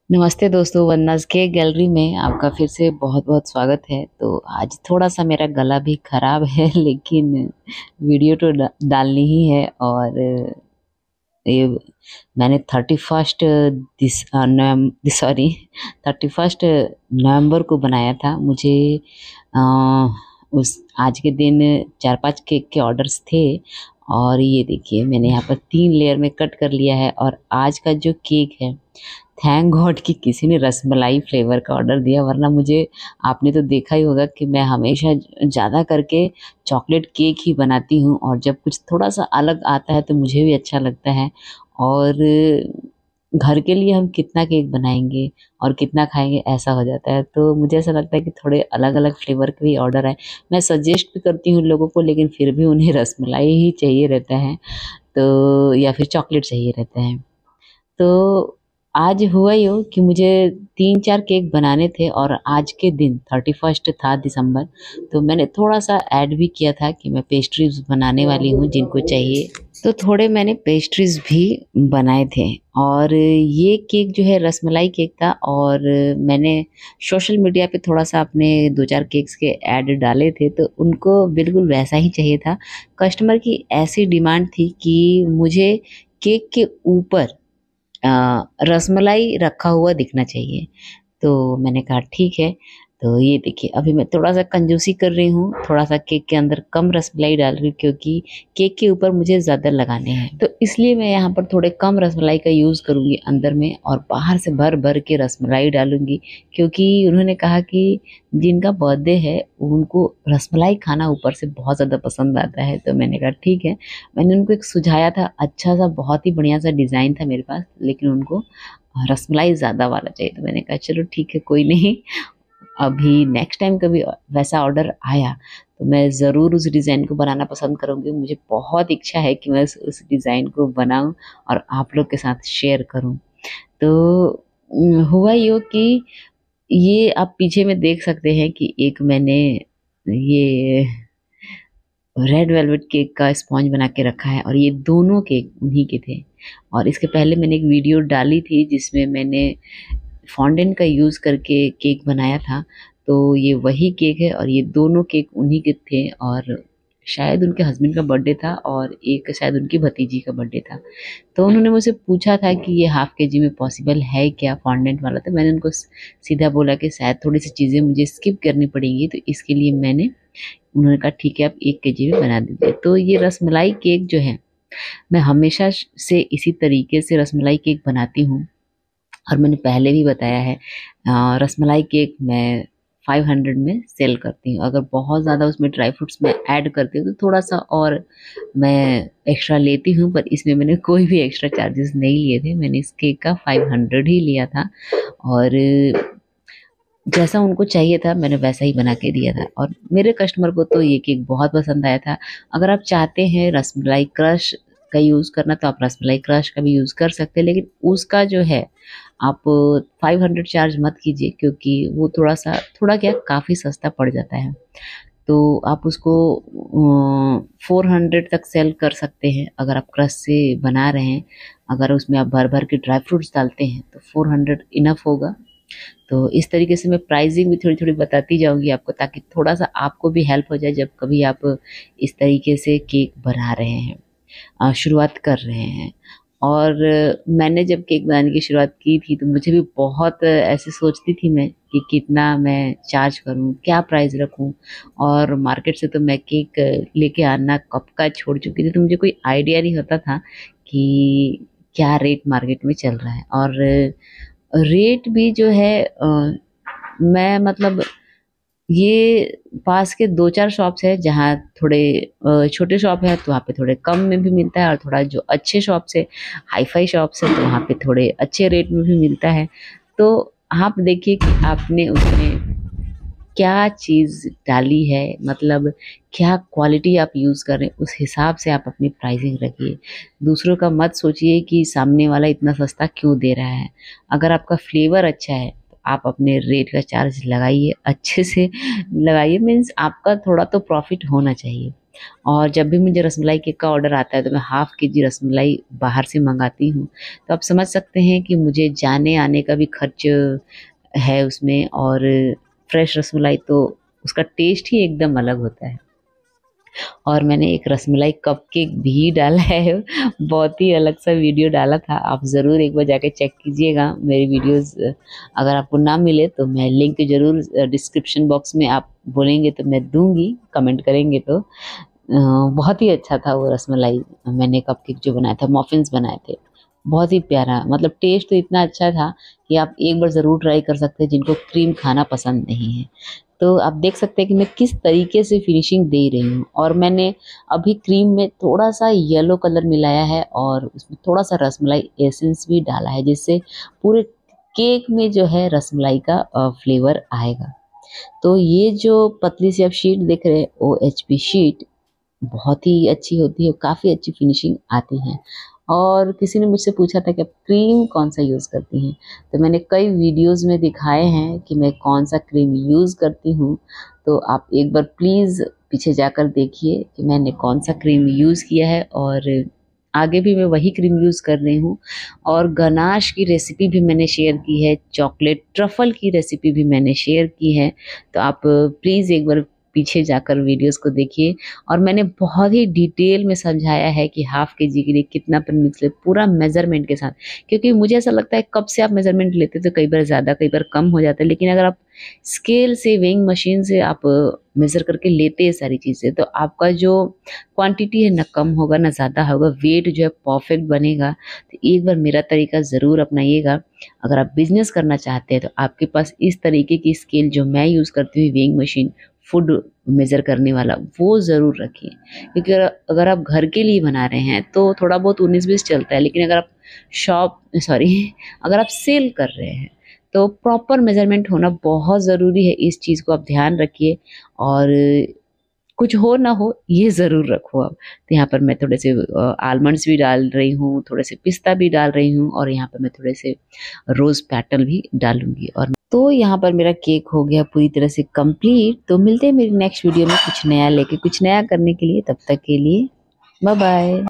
नमस्ते दोस्तों, वन्नास के गैलरी में आपका फिर से बहुत बहुत स्वागत है। तो आज थोड़ा सा मेरा गला भी खराब है लेकिन वीडियो तो डालनी ही है। और ये मैंने 31 दिस सॉरी 31 नवंबर को बनाया था। मुझे अ, उस आज के दिन 4-5 केक के ऑर्डर्स थे। और ये देखिए मैंने यहाँ पर 3 लेयर में कट कर लिया है। और आज का जो केक है, थैंक गॉड कि किसी ने रसमलाई फ्लेवर का ऑर्डर दिया, वरना मुझे आपने तो देखा ही होगा कि मैं हमेशा ज़्यादा करके चॉकलेट केक ही बनाती हूँ। और जब कुछ थोड़ा सा अलग आता है तो मुझे भी अच्छा लगता है। और घर के लिए हम कितना केक बनाएंगे और कितना खाएंगे, ऐसा हो जाता है। तो मुझे ऐसा लगता है कि थोड़े अलग अलग फ्लेवर के भी ऑर्डर आए। मैं सजेस्ट भी करती हूँ लोगों को, लेकिन फिर भी उन्हें रसमलाई ही चाहिए रहता है, तो या फिर चॉकलेट चाहिए रहता है। तो आज हुआ यूँ कि मुझे 3-4 केक बनाने थे और आज के दिन 31 था दिसंबर, तो मैंने थोड़ा-सा ऐड भी किया था कि मैं पेस्ट्रीज़ बनाने वाली हूँ जिनको चाहिए। तो थोड़े मैंने पेस्ट्रीज़ भी बनाए थे। और ये केक जो है रसमलाई केक था। और मैंने सोशल मीडिया पे थोड़ा-सा अपने 2-4 केक्स के ऐड डाले थे, तो उनको बिल्कुल वैसा ही चाहिए था। कस्टमर की ऐसी डिमांड थी कि मुझे केक के ऊपर रसमलाई रखा हुआ दिखना चाहिए। तो मैंने कहा ठीक है। तो ये देखिए अभी मैं थोड़ा-सा कंजूसी कर रही हूँ, थोड़ा-सा केक के अंदर कम रसमलाई डाल रही हूँ क्योंकि केक के ऊपर मुझे ज़्यादा लगाने हैं। तो इसलिए मैं यहाँ पर थोड़े कम रसमलाई का यूज़ करूँगी अंदर में, और बाहर से भर-भर के रसमलाई डालूँगी, क्योंकि उन्होंने कहा कि जिनका बर्थडे है उनको रसमलाई खाना ऊपर से बहुत ज़्यादा पसंद आता है। तो मैंने कहा ठीक है। मैंने उनको एक सुझाया था, अच्छा-सा बहुत ही बढ़िया-सा डिज़ाइन था मेरे पास, लेकिन उनको रसमलाई ज़्यादा वाला चाहिए। तो मैंने कहा चलो ठीक है, कोई नहीं। अभी नेक्स्ट टाइम कभी वैसा ऑर्डर आया तो मैं ज़रूर उस डिज़ाइन को बनाना पसंद करूँगी। मुझे बहुत इच्छा है कि मैं उस डिज़ाइन को बनाऊँ और आप लोग के साथ शेयर करूँ। तो हुआ यूँ कि ये आप पीछे में देख सकते हैं कि एक मैंने ये रेड वेलवेट केक का स्पॉन्ज बना के रखा है, और ये दोनों केक उन्हीं के थे। और इसके पहले मैंने एक वीडियो डाली थी जिसमें मैंने फॉन्डेंट का यूज़ करके केक बनाया था। तो ये वही केक है और ये दोनों केक उन्हीं के थे। और शायद उनके हस्बैंड का बर्थडे था और एक शायद उनकी भतीजी का बर्थडे था। तो उन्होंने मुझसे पूछा था कि ये हाफ़ केजी में पॉसिबल है क्या फॉन्डेंट वाला? तो मैंने उनको सीधा बोला कि शायद थोड़ी-सी चीज़ें मुझे स्किप करनी पड़ेंगी, तो इसके लिए उन्होंने कहा ठीक है, आप 1 केजी में बना दीजिए। तो ये रसमलाई केक जो है, मैं हमेशा से इसी तरीके से रसमलाई केक बनाती हूँ। और मैंने पहले भी बताया है, रसमलाई केक मैं 500 में सेल करती हूँ। अगर बहुत ज़्यादा उसमें ड्राई फ्रूट्स मैं ऐड करती हूँ तो थोड़ा-सा और मैं एक्स्ट्रा लेती हूँ, पर इसमें मैंने कोई भी एक्स्ट्रा चार्जेस नहीं लिए थे। मैंने इस केक का 500 ही लिया था। और जैसा उनको चाहिए था मैंने वैसा ही बना के दिया था, और मेरे कस्टमर को तो ये केक बहुत पसंद आया था। अगर आप चाहते हैं रसमलाई क्रश का यूज़ करना तो आप रसमलाई क्रश का भी यूज़ कर सकते हैं, लेकिन उसका जो है आप 500 चार्ज मत कीजिए, क्योंकि वो थोड़ा क्या काफ़ी सस्ता पड़ जाता है। तो आप उसको 400 तक सेल कर सकते हैं अगर आप क्रश से बना रहे हैं। अगर उसमें आप भर-भर के ड्राई फ्रूट्स डालते हैं तो 400 इनफ होगा। तो इस तरीके से मैं प्राइसिंग भी थोड़ी-थोड़ी बताती जाऊँगी आपको, ताकि थोड़ा-सा आपको भी हेल्प हो जाए जब कभी आप इस तरीके से केक बना रहे हैं, शुरुआत कर रहे हैं। और मैंने जब केक बनाने की शुरुआत की थी तो मुझे भी बहुत ऐसे सोचती थी मैं कि कितना मैं चार्ज करूँ, क्या प्राइस रखूँ। और मार्केट से तो मैं केक लेके आना कब का छोड़ चुकी थी, तो मुझे कोई आइडिया नहीं होता था कि क्या रेट मार्केट में चल रहा है। और रेट भी जो है मैं मतलब ये पास के 2-4 शॉप्स हैं जहाँ थोड़े छोटे शॉप है तो वहाँ पे थोड़े कम में भी मिलता है, और थोड़ा जो अच्छे शॉप्स है, हाई-फाई शॉप्स है, तो वहाँ पे थोड़े अच्छे रेट में भी मिलता है। तो आप देखिए कि आपने उसमें क्या चीज़ डाली है, मतलब क्या क्वालिटी आप यूज़ कर रहे हैं, उस हिसाब से आप अपनी प्राइसिंग रखिए। दूसरों का मत सोचिए कि सामने वाला इतना सस्ता क्यों दे रहा है। अगर आपका फ्लेवर अच्छा है तो आप अपने रेट का चार्ज लगाइए, अच्छे से लगाइए, मीन्स आपका थोड़ा तो प्रॉफ़िट होना चाहिए। और जब भी मुझे रसमलाई केक का ऑर्डर आता है तो मैं हाफ़ केजी रसमलाई बाहर से मंगाती हूँ। तो आप समझ सकते हैं कि मुझे जाने आने का भी खर्च है उसमें, और फ्रेश रसमलाई तो उसका टेस्ट ही एकदम अलग होता है। और मैंने एक रसमलाई कपकेक भी डाला है, बहुत ही अलग सा वीडियो डाला था, आप ज़रूर एक बार जाके चेक कीजिएगा मेरी वीडियोज़। अगर आपको ना मिले तो मैं लिंक ज़रूर डिस्क्रिप्शन बॉक्स में आप बोलेंगे तो मैं दूँगी, कमेंट करेंगे तो। बहुत ही अच्छा था वो रसमलाई, मैंने कपकेक जो बनाया था, मफ़िन्स बनाए थे, बहुत ही प्यारा, मतलब टेस्ट तो इतना अच्छा था कि आप एक बार ज़रूर ट्राई कर सकते हैं जिनको क्रीम खाना पसंद नहीं है। तो आप देख सकते हैं कि मैं किस तरीके से फिनिशिंग दे रही हूँ, और मैंने अभी क्रीम में थोड़ा-सा येलो कलर मिलाया है और उसमें थोड़ा-सा रसमलाई एसेंस भी डाला है, जिससे पूरे केक में जो है रसमलाई का फ्लेवर आएगा। तो ये जो पतली सी आप शीट देख रहे हैं, ओएचपी शीट बहुत ही अच्छी होती है, काफ़ी अच्छी फिनिशिंग आती है। और किसी ने मुझसे पूछा था कि आप क्रीम कौन-सा यूज़ करती हैं? तो मैंने कई वीडियोज़ में दिखाए हैं कि मैं कौन-सा क्रीम यूज़ करती हूँ। तो आप एक बार प्लीज़ पीछे जाकर देखिए कि मैंने कौन-सा क्रीम यूज़ किया है, और आगे भी मैं वही क्रीम यूज़ कर रही हूँ। और गनाश की रेसिपी भी मैंने शेयर की है, चॉकलेट ट्रफ़ल की रेसिपी भी मैंने शेयर की है। तो आप प्लीज़ एक बार पीछे जाकर वीडियोज़ को देखिए, और मैंने बहुत ही डिटेल में समझाया है कि हाफ़ केजी के लिए कितना प्रीमिक्स लें, पूरा मेज़रमेंट के साथ। क्योंकि मुझे ऐसा लगता है कप से आप मेज़रमेंट लेते तो कई बार ज़्यादा, कई बार कम हो जाता है, लेकिन अगर आप स्केल से, वेइंग मशीन से आप मेज़र करके लेते हैं सारी चीज़ें, तो आपका जो क्वांटिटी है ना कम होगा ना ज़्यादा होगा, वेट जो है परफ़ेक्ट बनेगा। तो एक बार मेरा तरीका ज़रूर अपनाइएगा। अगर आप बिज़नेस करना चाहते हैं तो आपके पास इस तरीके की स्केल जो मैं यूज़ करती हूँ, वेइंग मशीन, फूड मेज़र करने वाला, वो ज़रूर रखिए। क्योंकि अगर आप घर के लिए बना रहे हैं तो थोड़ा बहुत 19-20 चलता है, लेकिन अगर आप अगर आप सेल कर रहे हैं तो प्रॉपर मेज़रमेंट होना बहुत ज़रूरी है। इस चीज़ को आप ध्यान रखिए, और कुछ हो ना हो ये ज़रूर रखो आप। तो यहाँ पर मैं थोड़े से आलमंड्स भी डाल रही हूँ, थोड़े से पिस्ता भी डाल रही हूँ, और यहाँ पर मैं थोड़े से रोज़ पेटल भी डालूँगी। और तो यहाँ पर मेरा केक हो गया पूरी तरह से कंप्लीट। तो मिलते हैं मेरी नेक्स्ट वीडियो में कुछ नया लेके, कुछ नया करने के लिए। तब तक के लिए बाय बाय।